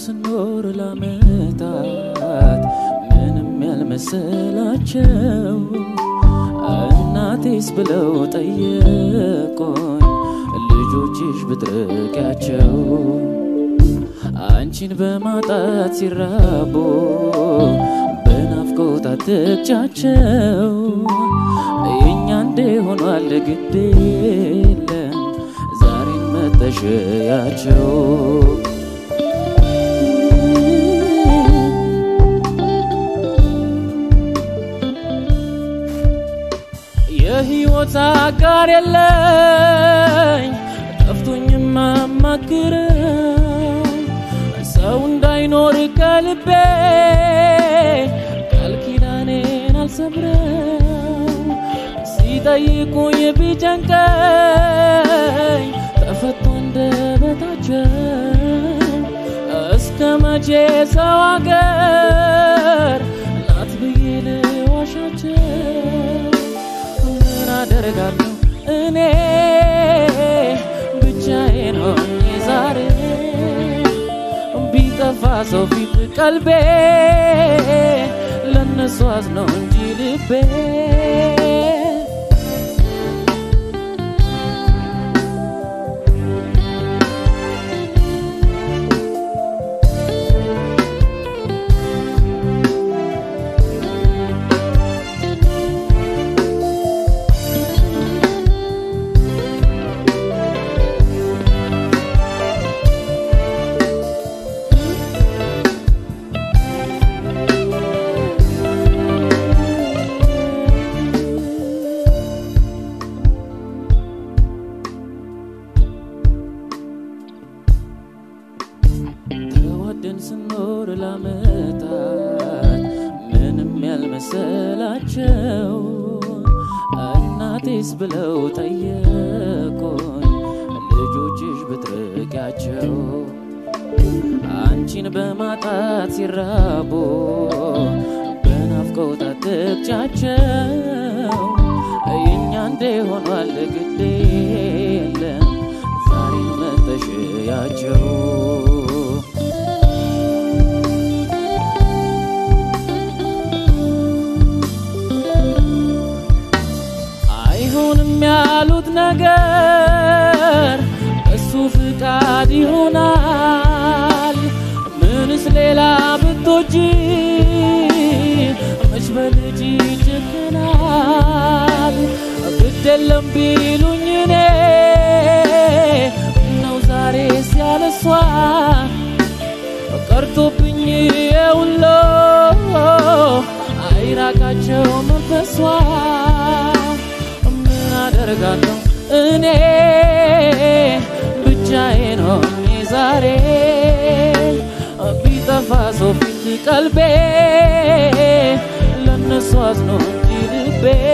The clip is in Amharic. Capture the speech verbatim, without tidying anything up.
ስኖር ላመታት ምንም ያልመሰላቸው እናቴስ ብለው ጠየቁኝ ልጆችሽ ብትርቂያቸው አንቺን በማጣት ሲራቡ በናፍቆት አትቻቸው የኛ እንደሆኗል ግድ የለም ዛሬን መተሽያቸው የህይወት አጋር የለኝ ጠፍቶኝም ማማክረው ሰው እንዳይኖር ከልቤ ቃል ኪዳኔን አልሰብረው ሲጠይቁኝ ቢጨንቀኝ ተፈቶ እንደበታቸው እስከ መቼ ሰው አገር ናት ብዬ ልዋሻቸው አደረጋለሁ እኔ ብቻዬን ሆኜ ዛሬ ቢጠፋ ሰው ፊት ቀልቤ ለነሱ አዝነው እንጂ ልቤ ተወደን ስኖር ላመታት ምንም ያልመሰላቸው እናቴስ ብለው ጠየቁኝ ልጆችሽ ብትርቂያቸው አንቺን በማጣት ሲራቡ በናፍቆት አትቻቸው የኛ እንደሆኗል ግድ የለም ዛሬን መተሽያቸው ያሉት ነገር እሱ ፍቃድ ይሆናል ምንስ ሌላ ብትወጂ መች በልጅ ይጨክናል ግድለም ቢሉኝ እኔ ነው ዛሬ ሲያለሷ ቀርቶብኝ የውሎ አይራቃቸው መንፈሷ አደረጋለሁ እኔ ብቻዬን ሆኜ ዛሬ ቢጠፋ ሰው ፊት ቀልቤ ለነሱ አዝነው እንጂ ልቤ